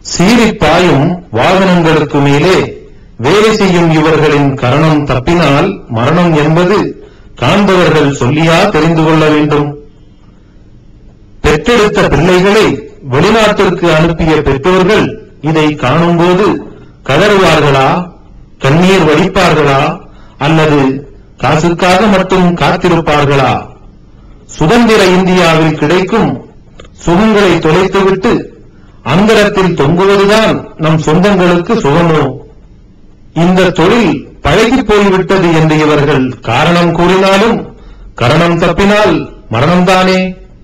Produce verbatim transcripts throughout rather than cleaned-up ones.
சீறிப்பாயும் வாகனங்களுக்கு மேலே வேலை செய்யும் இவர்களின் கரணம் தப்பினால் மரணம் என்பது காண்பவர்கள் சொல்லியா தெரிந்து கொள்ள வேண்டும்? பெற்றெடுத்த பிள்ளைகளை வெளிநாட்டிற்கு அனுப்பிய பெற்றோர்கள் இதை காணும்போது கதறுவார்களா, கண்ணீர் வடிப்பார்களா, அல்லது காசுக்காக மட்டும் காத்திருப்பார்களா? சுதந்திர இந்தியாவில் கிடைக்கும் சுகங்களை தொலைத்துவிட்டு அந்தரத்தில் தொங்குவதுதான் நம் சொந்தங்களுக்கு சுகமோ? இந்த தொழில் பழகி போய்விட்டது என்று இவர்கள் காரணம் கூறினாலும் கரணம் தப்பினால் மரணம்தானே.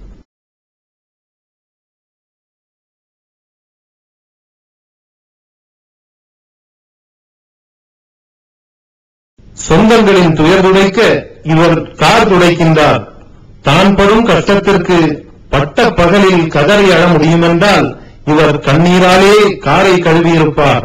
சொந்தங்களின் துயர் துடைக்க இவர் கார் துடைக்கின்றார். தான் படும் கஷ்டத்திற்கு பட்ட பகலில் கதறி அழ முடியுமென்றால் இவர் கண்ணீராலே காரை கழுவியிருப்பார்.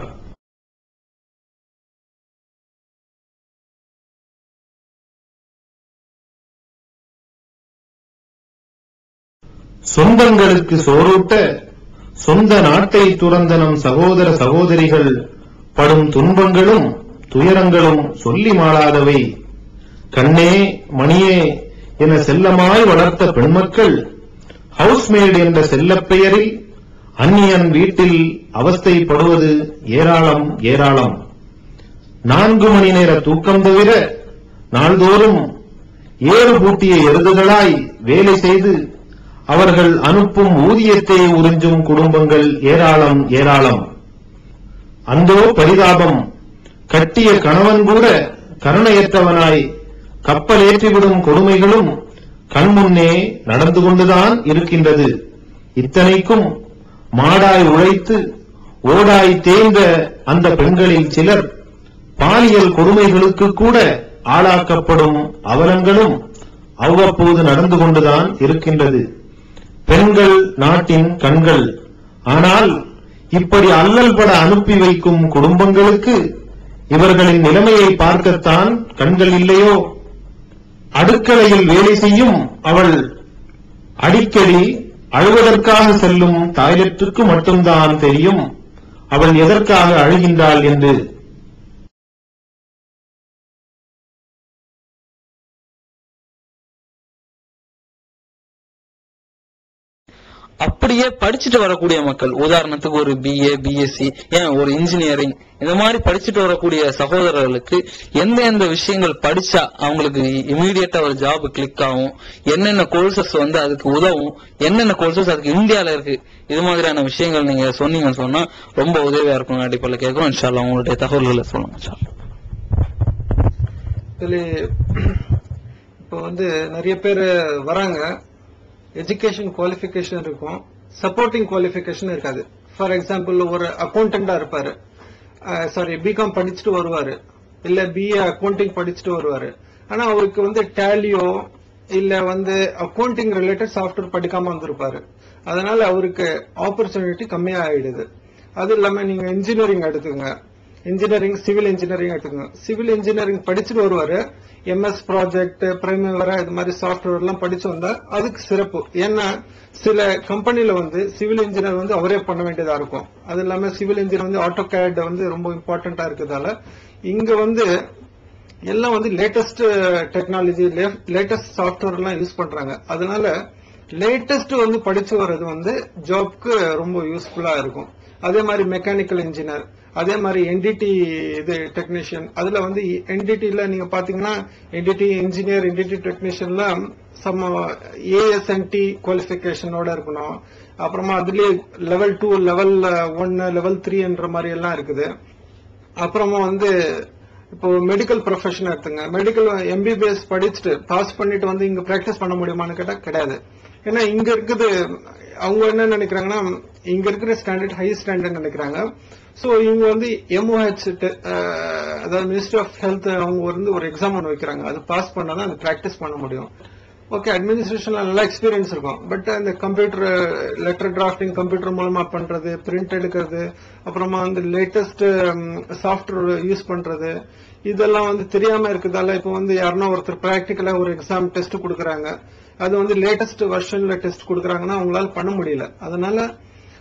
சொந்தங்களுக்கு சோறூட்ட சொந்த நாட்டை துறந்த நம் சகோதர சகோதரிகள் படும் துன்பங்களும் துயரங்களும் சொல்லி மாளாதவை. கண்ணே மணியே என செல்லமாய் வளர்த்த பெண்மக்கள் ஹவுஸ்மேட் என்ற செல்லப் பெயரில் அந்நியன் வீட்டில் அவஸ்தைப்படுவது ஏராளம் ஏராளம். நான்கு மணி நேர தூக்கம் தவிர நாள்தோறும் ஏறு பூட்டிய எருதுகளாய் வேலை செய்து அவர்கள் அனுப்பும் ஊதியத்தை உறிஞ்சும் குடும்பங்கள் ஏராளம் ஏராளம். அந்தோ பரிதாபம், கட்டிய கணவன் கூட கருணையற்றவனாய் கப்பல் ஏற்றிவிடும் கொடுமைகளும் கண்முன்னே நடந்து கொண்டுதான் இருக்கின்றது. இத்தனைக்கும் மாடாய் உழைத்து ஓடாய் தேய்ந்த அந்த பெண்களில் சிலர் பாலியல் கொடுமைகளுக்கு கூட ஆளாக்கப்படும் அவலங்களும் அவ்வப்போது நடந்து கொண்டுதான் இருக்கின்றது. பெண்கள் நாட்டின் கண்கள். ஆனால் இப்படி அல்லல் பட அனுப்பி வைக்கும் குடும்பங்களுக்கு இவர்களின் நிலைமையை பார்க்கத்தான் கண்கள் இல்லையோ? அடுக்கலையில் வேலை செய்யும் அவள் அடிக்கடி அழுவதற்காக செல்லும் டாய்லெட்டுக்கு மட்டும்தான் தெரியும் அவள் எதற்காக அழுகின்றாள் என்று. அப்படியே படிச்சுட்டு வரக்கூடிய மக்கள், உதாரணத்துக்கு ஒரு பிஏ பிஎஸ்சி ஏன் ஒரு இன்ஜினியரிங் இந்த மாதிரி படிச்சுட்டு வரக்கூடிய சகோதரர்களுக்கு எந்த எந்த விஷயங்கள் படிச்சா அவங்களுக்கு இமீடியட்டா ஒரு ஜாப் கிளிக் ஆகும், என்னென்ன கோர்சஸ் வந்து அதுக்கு உதவும், என்னென்ன கோர்சஸ் அதுக்கு இந்தியால இருக்கு, இது மாதிரியான விஷயங்கள் நீங்க சொன்னீங்கன்னு சொன்னா ரொம்ப உதவியா இருக்கும். அடிப்படையில் கேட்கிறோம். இன்ஷா அல்லாஹ் உங்களுடைய தகவல்களை சொல்லுங்க. இப்போ வந்து நிறைய பேர் வராங்க, எஜுகேஷன் குவாலிஃபிகேஷன் இருக்கும், சப்போர்ட்டிங் குவாலிஃபிகேஷன் இருக்காது. ஃபார் எக்ஸாம்பிள் ஒரு அக்கௌண்டண்டா இருப்பாரு, சாரி பிகாம் படிச்சுட்டு வருவாரு, இல்ல பிஏ அக்கௌண்டிங் படிச்சுட்டு வருவாரு. ஆனா அவருக்கு வந்து டேலியோ இல்ல வந்து அக்கௌண்டிங் ரிலேட்டட் சாஃப்ட்வேர் படிக்காம வந்திருப்பாரு. அதனால அவருக்கு ஆப்பர்ச்சுனிட்டி கம்மியா ஆயிடுது. அது இல்லாம நீங்க இன்ஜினியரிங் எடுத்துக்கோங்க, இன்ஜினியரிங் சிவில் இன்ஜினியரிங் எடுத்துக்கோங்க. சிவில் இன்ஜினியரிங் படிச்சுட்டு வருவாரு, எம்எஸ் ப்ராஜெக்ட் பிரைமரி இது மாதிரி சாஃப்ட்வேர் எல்லாம் படிச்சு வந்தா அதுக்கு சிறப்பு. ஏன்னா சில கம்பெனில வந்து சிவில் இன்ஜினியர் வந்து அவரே பண்ண வேண்டியதா இருக்கும். அது இல்லாம சிவில் இன்ஜினியர் வந்து ஆட்டோ கேட் வந்து ரொம்ப இம்பார்ட்டன்டா இருக்கிறதால இங்க வந்து எல்லாம் வந்து லேட்டஸ்ட் டெக்னாலஜி லேட்டஸ்ட் சாஃப்ட்வேர் எல்லாம் யூஸ் பண்றாங்க. அதனால லேட்டஸ்ட் வந்து படிச்சு வர்றது வந்து ஜாப்க்கு ரொம்ப யூஸ்ஃபுல்லா இருக்கும். அதே மாதிரி மெக்கானிக்கல் இன்ஜினியர், அதே மாதிரி என்டிடி இது டெக்னீஷியன், அதுல வந்து என்டிடில நீங்க பாத்தீங்கன்னா என்டிடி இன்ஜினியர் என்டிடி டெக்னீஷியன்ல சம் ஏஎஸ்என்டி குவாலிபிகேஷனோட இருக்கணும். அப்புறமா அதுலயே லெவல் டூ லெவல் ஒன்னு லெவல் த்ரீ என்ற மாதிரி எல்லாம் இருக்குது. அப்புறமா வந்து இப்போ மெடிக்கல் ப்ரொஃபஷன் எடுத்துங்க, மெடிக்கல் எம்பிபிஎஸ் படிச்சுட்டு பாஸ் பண்ணிட்டு வந்து இங்க பிராக்டிஸ் பண்ண முடியுமான்னு கேட்டா கிடையாது. ஏன்னா இங்க இருக்குது அவங்க என்ன நினைக்கிறாங்கன்னா இங்க இருக்கிற ஸ்டாண்டர்ட் ஹை ஸ்டாண்டர்ட் நினைக்கிறாங்க. சோ இவங்க வந்து எம்ஓஹெச் அதாவது மினிஸ்ட்ரி ஆஃப் ஹெல்த் அவங்க வந்து ஒரு எக்ஸாம் ஒன்று வைக்கிறாங்க, அது பாஸ் பண்ணாதான் அந்த பிராக்டிஸ் பண்ண முடியும். ஓகே, அட்மினிஸ்ட்ரேஷன்ல நல்லா எக்ஸ்பீரியன்ஸ் இருக்கும், பட் அந்த கம்ப்யூட்டர் லெட்டர் டிராஃப்டிங் கம்ப்யூட்டர் மூலமா பண்றது, பிரிண்ட் எடுக்கிறது, அப்புறமா வந்து லேட்டஸ்ட் சாஃப்ட்வேர் யூஸ் பண்றது, இதெல்லாம் வந்து தெரியாம இருக்குதால இப்போ வந்து யாருன்னா ஒருத்தர் பிராக்டிக்கலா ஒரு எக்ஸாம் டெஸ்ட் கொடுக்கறாங்க, அது வந்து லேட்டஸ்ட் வெர்ஷன்ல டெஸ்ட் கொடுக்கறாங்கன்னா அவங்களால பண்ண முடியல. அதனால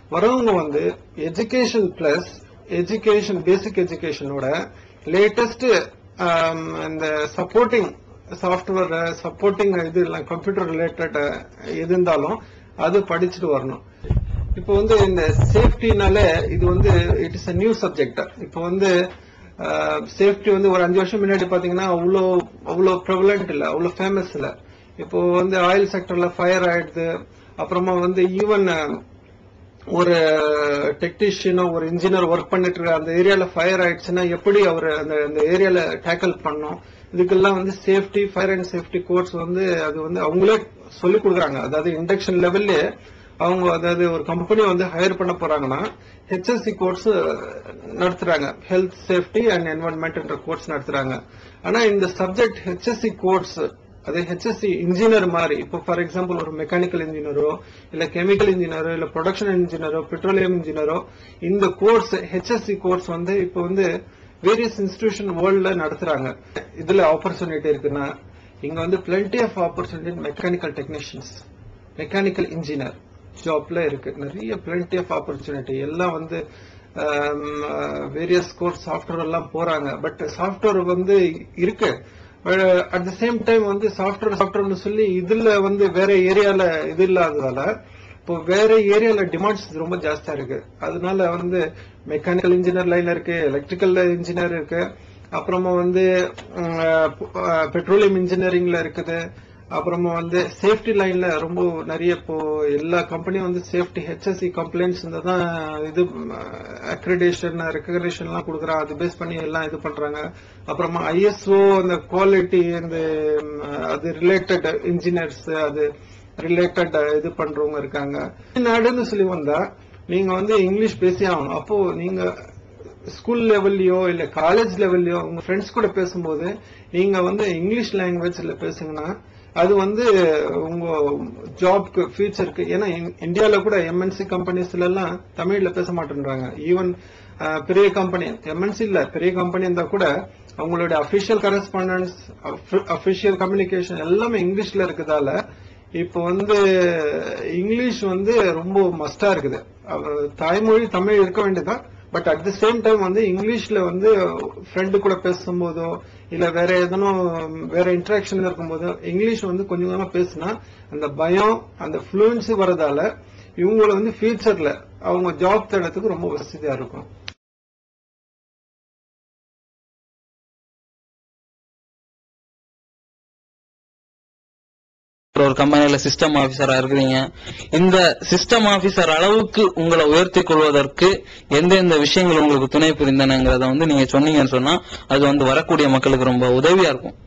வரவங்க வந்து எஜுகேஷன் பிளஸ் எஜுகேஷன் பேசிக் எஜுகேஷனோட லேட்டஸ்ட் இந்த சப்போர்ட்டிங் சாஃப்ட்வேர் சப்போர்ட்டிங் இது கம்ப்யூட்டர் ரிலேட்டட் எது இருந்தாலும் அது படிச்சுட்டு வரணும். இப்போ வந்து இந்த சேஃப்டினால இது வந்து it is a new subject. இப்போ வந்து சேஃப்டி வந்து ஒரு அஞ்சு வருஷம் முன்னாடி பாத்தீங்கன்னா அவ்வளோ அவ்வளோ ப்ரெவலண்ட் இல்ல, அவ்வளோ ஃபேமஸ் இல்ல. இப்போ வந்து ஆயில் செக்டர்ல ஃபயர் ஆயிடுது. அப்புறமா வந்து ஈவன் ஒரு டெக்னீஷியனோ ஒரு இன்ஜினியர் ஒர்க் பண்ணிட்டு இருக்க அந்த ஏரியால ஃபயர் ஆயிடுச்சுன்னா எப்படி அவர் அந்த அந்த ஏரியால டேக்கிள் பண்ணணும், இதுக்கெல்லாம் வந்து safety fire and safety course வந்து அது வந்து அவங்களே சொல்லிக் கொடுக்குறாங்க. அதாவது இண்டக்ஷன் லெவல்ல அவங்க அதாவது ஒரு கம்பெனி வந்து ஹையர் பண்ண போறாங்கன்னா ஹெச்எஸ்சி கோர்ஸ் நடத்துறாங்க, ஹெல்த் சேஃப்டி அண்ட் என்வரன்மெண்ட் என்ற கோர்ஸ் நடத்துறாங்க. ஆனா இந்த சப்ஜெக்ட் ஹெச்எஸ்சி கோர்ஸ் அது ஹெச்எஸ்சி இன்ஜினியர் மாதிரி, இப்போ ஃபார் எக்ஸாம்பிள் ஒரு மெக்கானிக்கல் இன்ஜினியரோ இல்ல கெமிக்கல் இன்ஜினியரோ இல்ல ப்ரொடக்ஷன் இன்ஜினியரோ பெட்ரோலியம் இன்ஜினியரோ இந்த கோர்ஸ் ஹெச்எஸ்சி கோர்ஸ் வந்து இப்போ வந்து வேரியஸ் இன்ஸ்டிடியூஷன் வேர்ல்ட்ல நடத்துறாங்க. இதுல ஆப்பர்ச்சுனிட்டி இருக்குன்னா இங்க வந்து plenty of opportunity mechanical technicians mechanical engineer ஜாப்ல இருக்கு, நிறைய பிளென்டி ஆஃப் ஆப்பர்ச்சுனிட்டி. எல்லாம் வந்து வேரியஸ் கோர்ஸ் சாஃப்ட்வேர் எல்லாம் போறாங்க. பட் சாஃப்ட்வேர் வந்து இருக்கு, அட் த சேம் டைம் வந்து சாஃப்ட்வேர் சாஃப்ட்வேர்னு சொல்லி இதுல வந்து வேற ஏரியால இது இல்லாததால இப்போ வேற ஏரியால டிமாண்ட்ஸ் ரொம்ப ஜாஸ்தியா இருக்கு. அதனால வந்து மெக்கானிக்கல் இன்ஜினியர் லைன்ல இருக்கு, எலக்ட்ரிக்கல் இன்ஜினியர் இருக்கு, அப்புறமா வந்து பெட்ரோலியம் இன்ஜினியரிங்ல இருக்குது, அப்புறமா வந்து சேஃப்டி லைன்ல ரொம்ப நிறைய இப்போ எல்லா கம்பெனியும் வந்து சேஃப்டி ஹெச்எஸ்சி கம்ப்ளைண்ட்ஸ் தான் இது அக்ரிடேஷன் ரெகக்னேஷன் எல்லாம் கொடுக்குறாங்க, அது பேஸ் பண்ணி எல்லாம் இது பண்றாங்க. அப்புறமா ஐஎஸ்ஓ அந்த குவாலிட்டி இந்த அது ரிலேட்டட் இன்ஜினியர்ஸ் அது ரிலேட்டட் இது பண்றவங்க இருக்காங்க. நாடுன்னு சொல்லி வந்தா நீங்க வந்து இங்கிலீஷ் பேசி ஆகணும். அப்போ நீங்க ஸ்கூல் லெவல்லையோ இல்ல காலேஜ் லெவல்லையோ உங்க ஃப்ரெண்ட்ஸ் கூட பேசும்போது நீங்க வந்து இங்கிலீஷ் லாங்குவேஜ்ல பேசுங்கன்னா அது வந்து உங்க ஜாப்க்கு ஃபியூச்சருக்கு. ஏன்னா இந்தியாவில கூட எம்என்சி கம்பெனிஸ்ல எல்லாம் தமிழ்ல பேச மாட்டேன்றாங்க. ஈவன் பெரிய கம்பெனி எம்என்சி இல்ல பெரிய கம்பெனி இருந்தா கூட அவங்களோட அபிஷியல் கரஸ்பாண்டன்ஸ் அபிஷியல் கம்யூனிகேஷன் எல்லாமே இங்கிலீஷ்ல இருக்குதால இப்போ வந்து இங்கிலீஷ் வந்து ரொம்ப மஸ்டா இருக்குது. தாய்மொழி தமிழ் இருக்க வேண்டியதான், but at the same time வந்து இங்கிலீஷ்ல வந்து ஃப்ரெண்டு கூட பேசும்போதோ இல்ல வேற எதனும் வேற இன்டராக்ஷன் இருக்கும்போதோ இங்கிலீஷ் வந்து கொஞ்சம் கொஞ்சமா பேசினா அந்த பயம் அந்த ஃப்ளூயன்சி வரதால இவங்களை வந்து ஃபியூச்சர்ல அவங்க ஜாப் தேடத்துக்கு ரொம்ப வசதியா இருக்கும். ஒரு கம்பெனில சிஸ்டம் ஆபீசரா இருக்கிறீங்க. இந்த சிஸ்டம் ஆபீசர் அளவுக்கு உங்களை உயர்த்தி கொள்வதற்கு எந்தெந்த விஷயங்கள் உங்களுக்கு துணை புரிந்தனங்கிறத வந்து நீங்க சொன்னீங்கன்னு சொன்னா அது வந்து வரக்கூடிய மக்களுக்கு ரொம்ப உதவியா இருக்கும்.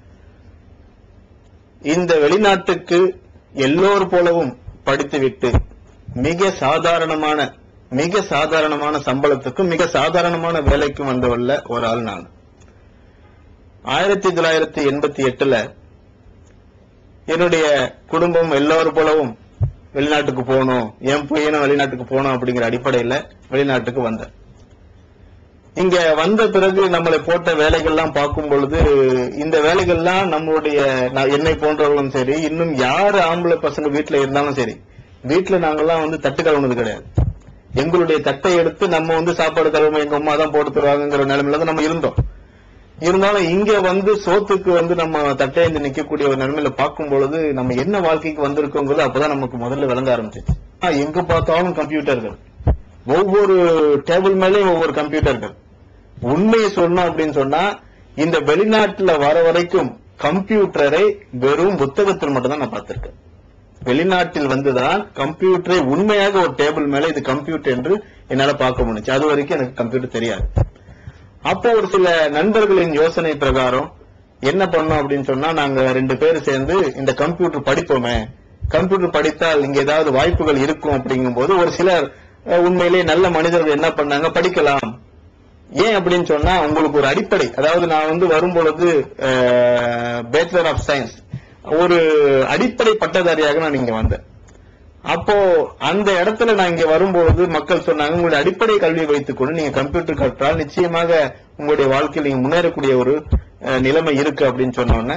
இந்த வெளிநாட்டுக்கு எல்லோர் போலவும் படித்துவிட்டு மிக சாதாரணமான மிக சாதாரணமான சம்பளத்துக்கும் மிக சாதாரணமான வேலைக்கும் வந்தவல்ல ஒரு ஆள் நான். ஆயிரத்தி தொள்ளாயிரத்தி எண்பத்தி எட்டுல என்னுடைய குடும்பம் எல்லோரும் போலவும் வெளிநாட்டுக்கு போகணும், என் பையனும் வெளிநாட்டுக்கு போகணும் அப்படிங்கிற அடிப்படையில வெளிநாட்டுக்கு வந்தேன். இங்க வந்த பிறகு நம்மளை போட்ட வேலைகள்லாம் பார்க்கும் பொழுது இந்த வேலைகள்லாம் நம்மளுடைய என்னை போன்றவர்களும் சரி, இன்னும் யாரு ஆம்பளை பசங்க வீட்டுல இருந்தாலும் சரி, வீட்டுல நாங்கெல்லாம் வந்து தட்டு கழுவுனது கிடையாது. எங்களுடைய தட்டை எடுத்து நம்ம வந்து சாப்பாடு கழுவ எங்க அம்மா தான் போட்டு தருவாங்கிற நிலைமையில தான் நம்ம இருந்தோம். இருந்தாலும் இங்க வந்து சோத்துக்கு வந்து நம்ம தட்டையந்து நிக்கக்கூடிய ஒரு நிலைமையில பார்க்கும் பொழுது நம்ம என்ன வாழ்க்கைக்கு வந்திருக்கோங்கிறது அப்பதான் நமக்கு முதல்ல விளங்க ஆரம்பிச்சிச்சு. எங்க பார்த்தாலும் கம்ப்யூட்டர்கள், ஒவ்வொரு டேபிள் மேலேயும் ஒவ்வொரு கம்ப்யூட்டர்கள். உண்மையை சொல்லணும் அப்படின்னு சொன்னா இந்த வெளிநாட்டுல வர வரைக்கும் கம்ப்யூட்டரை வெறும் புத்தகத்தில் மட்டும் தான் நான் பார்த்திருக்கேன். வெளிநாட்டில் வந்துதான் கம்ப்யூட்டரை உண்மையாக ஒரு டேபிள் மேல இது கம்ப்யூட்டர் என்று என்னால பார்க்க முடிஞ்சு. அது வரைக்கும் எனக்கு கம்ப்யூட்டர் தெரியாது. அப்போ ஒரு சில நண்பர்களின் யோசனை பிரகாரம் என்ன பண்ணோம் அப்படின்னு சொன்னா நாங்க ரெண்டு பேரும் சேர்ந்து இந்த கம்ப்யூட்டர் படிப்போமே, கம்ப்யூட்டர் படித்தால் இங்க ஏதாவது வாய்ப்புகள் இருக்கும் அப்படிங்கும் போது ஒரு சிலர் உண்மையிலேயே நல்ல மனிதர்கள் என்ன பண்ணாங்க, படிக்கலாம். ஏன் அப்படின்னு சொன்னா உங்களுக்கு ஒரு அடிப்படை, அதாவது நான் வந்து வரும்பொழுது பேச்சுலர் ஆஃப் சயின்ஸ் ஒரு அடிப்படை பட்டதாரியாக நான் இங்க வந்தேன். அப்போ அந்த இடத்துல நான் இங்க வரும்போது மக்கள் சொன்னாங்க, உங்களுடைய அடிப்படை கல்வியை வைத்துக் கொண்டு நீங்க கம்ப்யூட்டர் கற்றால் நிச்சயமாக உங்களுடைய வாழ்க்கையில் நீங்க முன்னேறக்கூடிய ஒரு நிலைமை இருக்கு அப்படின்னு சொன்னோன்னே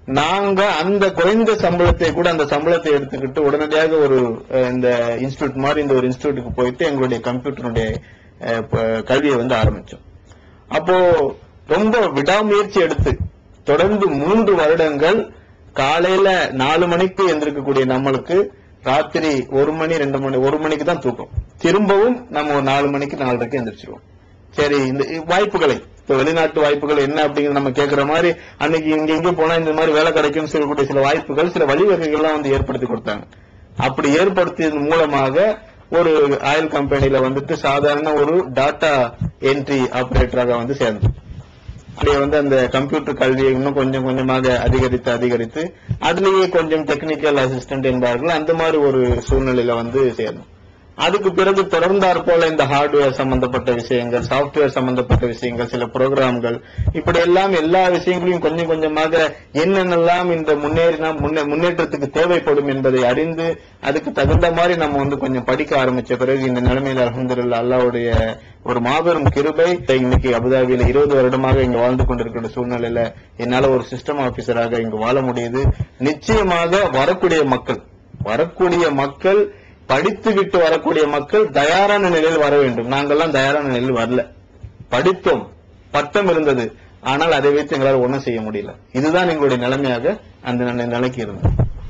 நாங்க அந்த குறைந்த சம்பளத்தை கூட அந்த சம்பளத்தை எடுத்துக்கிட்டு உடனடியாக ஒரு இந்த இன்ஸ்டிடியூட் மாதிரி இந்த ஒரு இன்ஸ்டிடியூட்டுக்கு போயிட்டு எங்களுடைய கம்ப்யூட்டருடைய கல்வியை வந்து ஆரம்பிச்சோம். அப்போ ரொம்ப விடாமுயற்சி எடுத்து தொடர்ந்து மூன்று வருடங்கள் காலையில நாலு மணிக்கு எந்திரிக்கக்கூடிய நம்மளுக்கு ராத்திரி ஒரு மணி ரெண்டு மணி ஒரு மணிக்கு தான் தூக்கம். திரும்பவும் நம்ம ஒரு நாலு மணிக்கு நாலரைக்கு எந்திரிச்சிருவோம். சரி, இந்த வாய்ப்புகளை இப்ப வெளிநாட்டு வாய்ப்புகள் என்ன அப்படிங்கிறது நம்ம கேட்கிற மாதிரி அன்னைக்கு இங்க இங்க போனா இந்த மாதிரி வேலை கிடைக்கும் சொல்லக்கூடிய சில வாய்ப்புகள் சில வழிவகைகள்லாம் வந்து ஏற்படுத்தி கொடுத்தாங்க. அப்படி ஏற்படுத்தியதன் மூலமாக ஒரு ஆயில் கம்பெனில வந்துட்டு சாதாரண ஒரு டாட்டா என்ட்ரி ஆபரேட்டராக வந்து சேர்ந்தோம். அப்படியே வந்து அந்த கம்ப்யூட்டர் கல்வியை இன்னும் கொஞ்சம் கொஞ்சமாக அதிகரித்து அதிகரித்து அதுலேயே கொஞ்சம் டெக்னிக்கல் அசிஸ்டன்ட் என்பார்கள், அந்த மாதிரி ஒரு சூழ்நிலையில வந்து சேர்ந்தோம். அதுக்கு பிறகு தொடர்ந்தாற் போல இந்த ஹார்ட்வேர் சம்பந்தப்பட்ட விஷயங்கள், சாப்ட்வேர் சம்பந்தப்பட்ட விஷயங்கள், சில புரோகிராம்கள், இப்படி எல்லாம் எல்லா விஷயங்களையும் கொஞ்சம் கொஞ்சமாக என்னென்னலாம் இந்த முன்னேறினா முன்னேற்றத்துக்கு தேவைப்படும் என்பதை அறிந்து அதுக்கு தகுந்த மாதிரி நம்ம வந்து கொஞ்சம் படிக்க ஆரம்பிச்ச பிறகு இந்த நிலைமையில அல்ஹம்துலில்லாஹ் அல்லாஹ்வுடைய ஒரு மாபெரும் கிருபை இன்னைக்கு அபுதாபியில இருபது வருடமாக இங்க வாழ்ந்து கொண்டிருக்கிற சூழ்நிலையில என்னால ஒரு சிஸ்டம் ஆபீசராக இங்கு வாழ முடியுது. நிச்சயமாக வரக்கூடிய மக்கள் வரக்கூடிய மக்கள் படித்து விட்டு வரக்கூடிய மக்கள் தயாரான நிலையில் வர வேண்டும். நாங்கெல்லாம் தயாரான நிலையில் வரல. படித்தோம், பட்டம் இருந்தது, ஆனால் அதை வைத்து எங்களால் ஒன்றும் செய்ய முடியல. இதுதான் எங்களுடைய நிலைமையாக அந்த நிலைக்கு இருந்தது.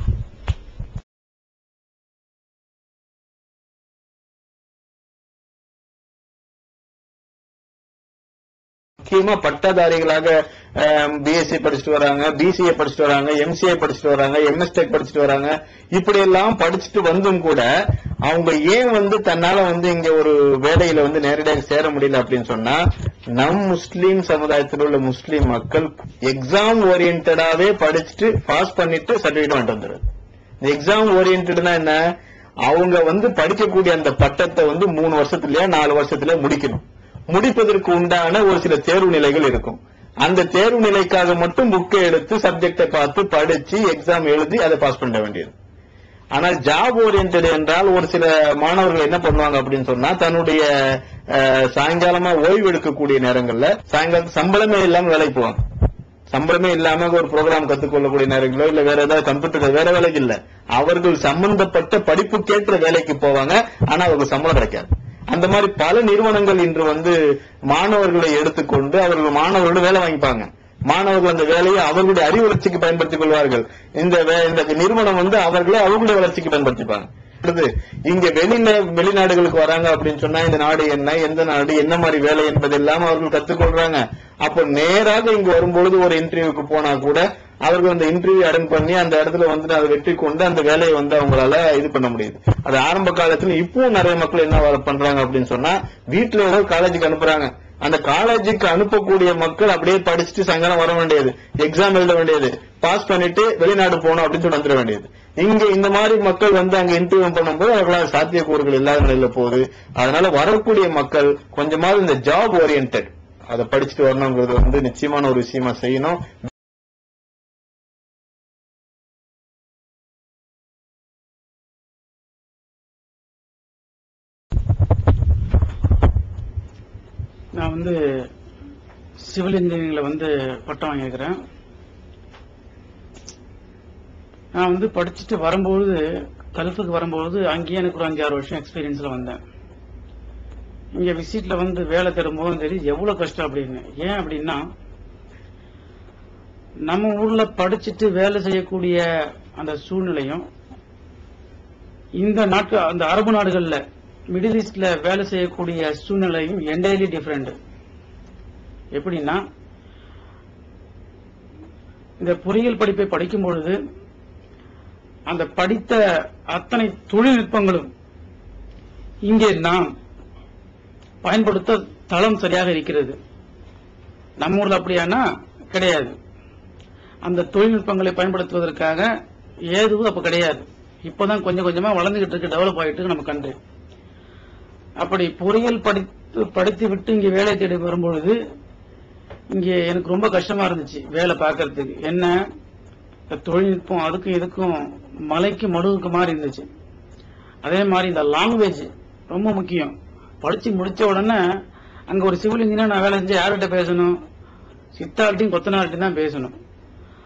முக்கியமா பட்டதாரிகளாக பிஎஸ்சி படிச்சுட்டு வராங்க, பிசிஏ படிச்சுட்டு வராங்க, எம்சிஏ படிச்சுட்டு வராங்க, எம்எஸ்டெக் படிச்சுட்டு வராங்க. இப்படி எல்லாம் படிச்சுட்டு வந்தும் கூட அவங்க ஏன் வந்து தன்னால வந்து இங்க ஒரு வேலையில வந்து நேரடியாக சேர முடியல அப்படின்னு சொன்னா, நம் முஸ்லீம் சமுதாயத்தில் உள்ள முஸ்லீம் மக்கள் எக்ஸாம் ஓரியன்டாவே படிச்சுட்டு பாஸ் பண்ணிட்டு சர்டிபிகேட் வாங்கிட்டு வந்துடுறது. எக்ஸாம் ஓரியன்டா என்ன, அவங்க வந்து படிக்கக்கூடிய அந்த பட்டத்தை வந்து மூணு வருஷத்துலயா நாலு வருஷத்துல முடிக்கணும். முடிப்பதற்கு உண்டான ஒரு சில தேர்வு நிலைகள் இருக்கும். அந்த தேர்வு நிலைக்காக மட்டும் புக்கை எடுத்து சப்ஜெக்டை பார்த்து படிச்சு எக்ஸாம் எழுதி அதை பாஸ் பண்ண வேண்டியது. ஆனால் ஜாப் ஓரியன்டட் என்றால் ஒரு சில மாணவர்கள் என்ன பண்ணுவாங்க அப்படின்னு சொன்னா, தன்னுடைய சாயங்காலமா ஓய்வு எடுக்கக்கூடிய நேரங்கள்ல சாயங்காலம் சம்பளமே இல்லாம வேலைக்கு போவாங்க. சம்பளமே இல்லாம ஒரு ப்ரோக்ராம் கத்துக்கொள்ளக்கூடிய நேரங்களோ இல்ல வேற ஏதாவது கம்ப்யூட்டர் வேற வேலைக்கு இல்ல, அவர்கள் சம்பந்தப்பட்ட படிப்புக்கேற்ற வேலைக்கு போவாங்க. ஆனா அவருக்கு சம்பளம் கிடைக்காது. அந்த மாதிரி பல நிறுவனங்கள் இன்று வந்து மாணவர்களை எடுத்துக்கொண்டு அவர்கள் மாணவர்களோட வேலை வாங்கிப்பாங்க. மாணவர்கள் அந்த வேலையை அவர்களுடைய அறிவு வளர்ச்சிக்கு பயன்படுத்திக் கொள்வார்கள். இந்த இந்த நிறுவனம் வந்து அவர்களை அவர்களுடைய வளர்ச்சிக்கு பயன்படுத்திப்பாங்க. இங்க வெளியில வெளிநாடுகளுக்கு வராங்க அப்படின்னு சொன்னா இந்த நாடு என்ன, எந்த நாடு, என்ன மாதிரி வேலை என்பதெல்லாம் அவர்கள் கத்துக்கொள்றாங்க. அப்போ நேராக இங்க வரும்பொழுது ஒரு இன்டர்வியூக்கு போனா கூட அவர்கள் அந்த இன்டர்வியூ அட்டன் பண்ணி அந்த இடத்துல வந்து அதை வெற்றி கொண்டு அந்த வேலையை வந்து அவங்களால இது பண்ண முடியுது. அது ஆரம்ப காலத்துல இப்பவும் நிறைய மக்கள் என்ன பண்றாங்க அப்படின்னு சொன்னா, வீட்டுல ஏதோ காலேஜுக்கு அனுப்புறாங்க. அந்த காலேஜுக்கு அனுப்பக்கூடிய மக்கள் அப்படியே படிச்சுட்டு சாயங்காலம் வர வேண்டியது, எக்ஸாம் எழுத வேண்டியது, பாஸ் பண்ணிட்டு வெளிநாடு போகணும் அப்படின்னு சொல்லி வந்துட வேண்டியது. இங்க இந்த மாதிரி மக்கள் வந்து அங்க இன்டர்வியூ பண்ணும்போது அவர்களால் சாத்தியக்கூறுகள் இல்லாத நிலையில போகுது. அதனால வரக்கூடிய மக்கள் கொஞ்சமாவது இந்த ஜாப் ஓரியன்டட் அதை படிச்சுட்டு வரணுங்கிறது வந்து நிச்சயமான ஒரு விஷயமா செய்யணும். நான் வந்து சிவில் இன்ஜினியரிங்ல வந்து பட்டம் வாங்கியிருக்கிறேன். நான் வந்து படிச்சுட்டு வரும்போது கல்ஃபுக்கு வரும்போது அங்கேயே எனக்கு ஒரு அஞ்சு ஆறு வருஷம் எக்ஸ்பீரியன்ஸ்ல வந்தேன். இங்க விசிட்ல வந்து வேலை தேடும்போது தெரியும் எவ்வளவு கஷ்டம் அப்படின்னு. ஏன் அப்படின்னா, நம்ம ஊர்ல படிச்சுட்டு வேலை செய்யக்கூடிய அந்த சூழ்நிலையும் இந்த நாட்டு அந்த அரபு நாடுகள்ல மிடில் ஈஸ்ட்ல வேலை செய்யக்கூடிய சூழ்நிலையும் என்டையர்லி டிஃபரெண்ட். எப்படின்னா, இந்த பொறியியல் படிப்பை படிக்கும் பொழுது அந்த படித்த அத்தனை தொழில்நுட்பங்களும் இங்கே நாம் பயன்படுத்த தளம் சரியாக இருக்கிறது. நம்ம ஊர்ல அப்படியானா கிடையாது. அந்த தொழில்நுட்பங்களை பயன்படுத்துவதற்காக ஏதுவும் அப்ப கிடையாது. இப்பதான் கொஞ்சம் கொஞ்சமா வளர்ந்துகிட்டு இருக்கு, டெவலப் ஆகிட்டு இருக்கு நம்ம கண்ட்ரி. அப்படி பொறியியல் படித்து படித்து விட்டு இங்க வேலை தேடி வரும்பொழுது இங்க எனக்கு ரொம்ப கஷ்டமா இருந்துச்சு வேலை பார்க்கறதுக்கு. என்ன தொழில்நுட்பம் அதுக்கும் இதுக்கும் மலைக்கு மடுவுக்கு மாதிரி இருந்துச்சு. அதே மாதிரி இந்த லாங்குவேஜ் ரொம்ப முக்கியம். படிச்சு முடிச்ச உடனே அங்க ஒரு சிவில் இன்ஜினியர் நான் வேலை செஞ்சு யார்கிட்ட பேசணும், சித்தாள்கிட்டையும் கொத்தனார்கிட்டையும் தான் பேசணும்.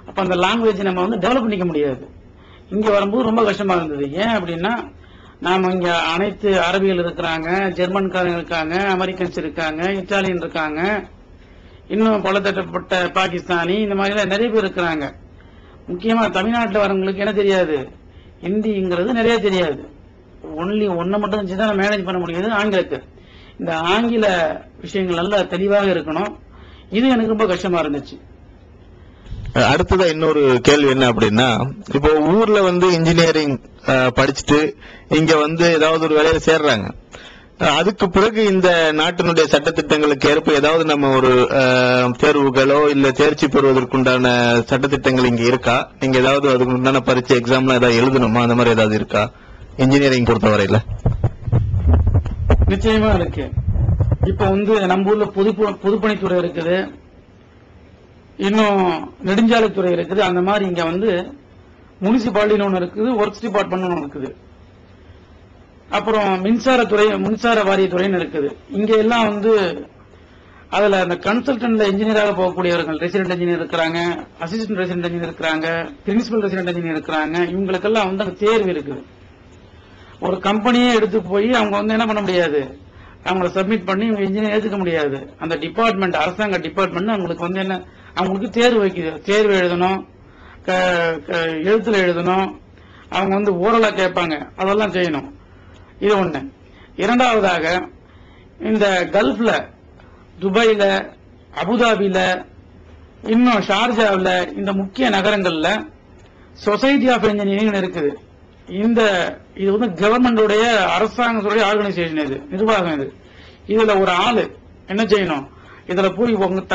அப்ப அந்த லாங்குவேஜ் நம்ம வந்து டெவலப் பண்ணிக்க முடியாது. இங்க வரும்போது ரொம்ப கஷ்டமா இருந்தது. ஏன் அப்படின்னா நாம இங்க அனைத்து அரபிகள் இருக்கிறாங்க, ஜெர்மன்காரங்க இருக்காங்க, அமெரிக்கன்ஸ் இருக்காங்க, இத்தாலியன் இருக்காங்க, இன்னும் பலதட்டப்பட்ட பாகிஸ்தானி, இந்த மாதிரி எல்லாம் நிறைய பேர் இருக்கிறாங்க. முக்கியமா தமிழ்நாட்டில் வரவங்களுக்கு என்ன தெரியாது, ஹிந்திங்கிறது நிறைய தெரியாது. ஒன்லி ஒன்னை மட்டும் வச்சுதான் மேனேஜ் பண்ண முடியாது ஆங்கிலத்தை. இந்த ஆங்கில விஷயங்கள் நல்லா தெளிவாக இருக்கணும். இது எனக்கு ரொம்ப கஷ்டமா இருந்துச்சு. அடுத்ததா இன்னொரு கேள்வி என்ன அப்படின்னா, இப்போ ஊர்ல வந்து இன்ஜினியரிங் படிச்சுட்டு இங்க வந்து ஏதாவது ஒரு வேலையில சேர்றாங்க. அதுக்கு பிறகு இந்த நாட்டினுடைய சட்டத்திட்டங்களுக்கு ஏற்ப ஏதாவது நம்ம ஒரு தேர்வுகளோ இல்ல தேர்ச்சி பெறுவதற்குண்டான சட்டத்திட்டங்கள் இங்க இருக்கா? நீங்க ஏதாவது அதுக்கு உண்டான பரீட்சை எக்ஸாம்ல ஏதாவது எழுதணுமா? அந்த மாதிரி ஏதாவது இருக்கா இன்ஜினியரிங் பொறுத்தவரையில? நிச்சயமா இருக்கு. இப்ப வந்து நம்ம ஊர்ல பொது பொதுப்பணித்துறை இருக்குது, இன்னும் நெடுஞ்சாலைத்துறை இருக்குது. அந்த மாதிரி இங்க வந்து முனிசிபாலிட்டின்னு ஒன்று இருக்குது, ஒர்க்ஸ் டிபார்ட்மெண்ட் ஒன்று இருக்குது, அப்புறம் மின்சாரத்துறை மின்சார வாரியத்துறைன்னு இருக்குது. இங்க எல்லாம் வந்து அதுல அந்த கன்சல்டன்ட்ல இன்ஜினியராக போகக்கூடியவர்கள் ரெசிடென்ட் இன்ஜினியர் இருக்கிறாங்க, அசிஸ்டன்ட் ரெசிடென்ட் இன்ஜினியர் இருக்கிறாங்க, பிரின்சிபல் ரெசிடென்ட் இன்ஜினியர் இருக்கிறாங்க. இவங்களுக்கெல்லாம் வந்து அங்க தேர்வு இருக்குது. ஒரு கம்பெனியே எடுத்து போய் அவங்க வந்து என்ன பண்ண முடியாது, அவங்களை சப்மிட் பண்ணி இவங்க இன்ஜினியர் ஏற்றுக்க முடியாது. அந்த டிபார்ட்மெண்ட், அரசாங்க டிபார்ட்மெண்ட் அவங்களுக்கு வந்து என்ன, அவங்களுக்கு தேர்வு வைக்குது. தேர்வு எழுதணும், எழுத்துல எழுதணும், அவங்க வந்து ஓரலா கேட்பாங்க, அதெல்லாம் செய்யணும். இது ஒண்ணு. இரண்டாவதாக இந்த கல்ஃப்ல, துபாயில, அபுதாபில, இன்னும் ஷார்ஜாவில், இந்த முக்கிய நகரங்கள்ல சொசைட்டி ஆஃப் இன்ஜினியரிங் இருக்குது. இந்த இது வந்து கவர்மெண்டோடைய அரசாங்கத்துடைய ஆர்கனைசேஷன், இது நிர்வாகம். இது இதுல ஒரு ஆளு என்ன செய்யணும், இதுல போய் உங்க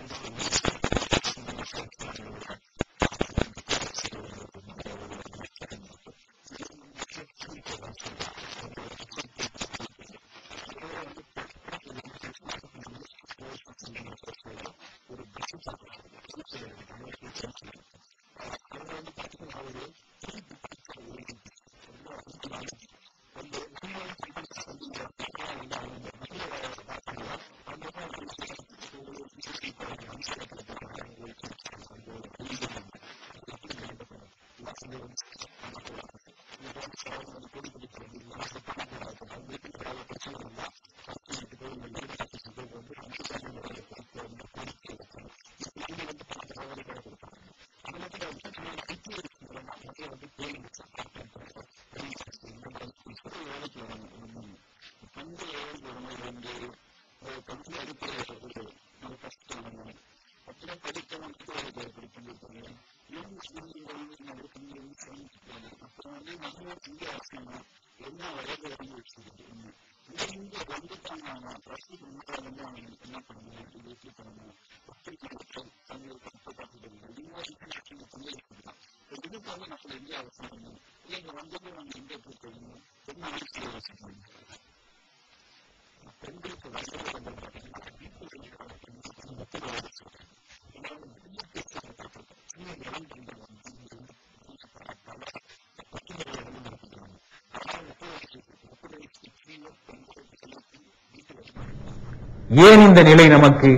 ஏன் இந்த நிலை நமக்கு?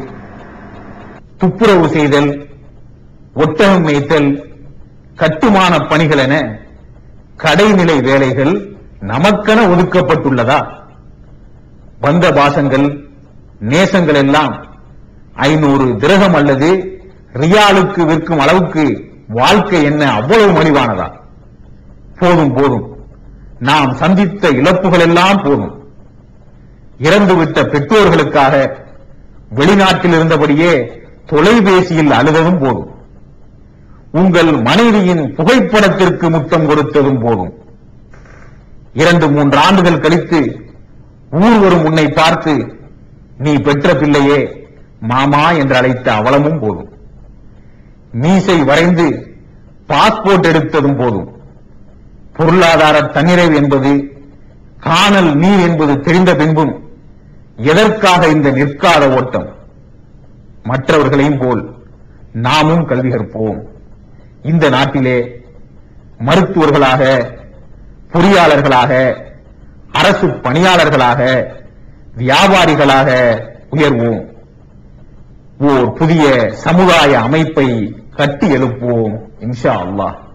துப்புரவு செய்தல், ஒட்டகம் மேய்த்தல், கட்டுமான பணிகள் என கடைநிலை வேலைகள் நமக்கென ஒதுக்கப்பட்டுள்ளதா? வந்த பாசங்கள், நேசங்கள் எல்லாம் ஐநூறு திரகம் அல்லது ரியாலுக்கு விற்கும் அளவுக்கு வாழ்க்கை என்ன அவ்வளவு மலிவானதா? போதும் போதும், நாம் சந்தித்த இழப்புகள் எல்லாம் போதும். இறந்துவிட்ட பெற்றோர்களுக்காக வெளிநாட்டில் இருந்தபடியே தொலைபேசியில் அழுததும் போதும். உங்கள் மனைவியின் புகைப்படத்திற்கு முத்தம் கொடுத்ததும் போதும். இரண்டு மூன்று ஆண்டுகள் கழித்து ஊர் வரும் உன்னை பார்த்து நீ பெற்ற பிள்ளையே மாமா என்று அழைத்த அவலமும் போதும். மீசை வரைந்து பாஸ்போர்ட் எடுத்ததும் போதும். பொருளாதார தன்னிறைவு என்பது, காணல் நீர் என்பது தெரிந்த பின்பும் எதற்காக இந்த நிற்காத ஓட்டம்? மற்றவர்களையும் போல் நாமும் கல்வி கற்போம். இந்த நாட்டிலே மருத்துவர்களாக, பொறியாளர்களாக, அரசு பணியாளர்களாக, வியாபாரிகளாக உயர்வோம். ஓர் புதிய சமுதாய அமைப்பை கட்டி எழுப்புவோம் இன்ஷா அல்லாஹ்.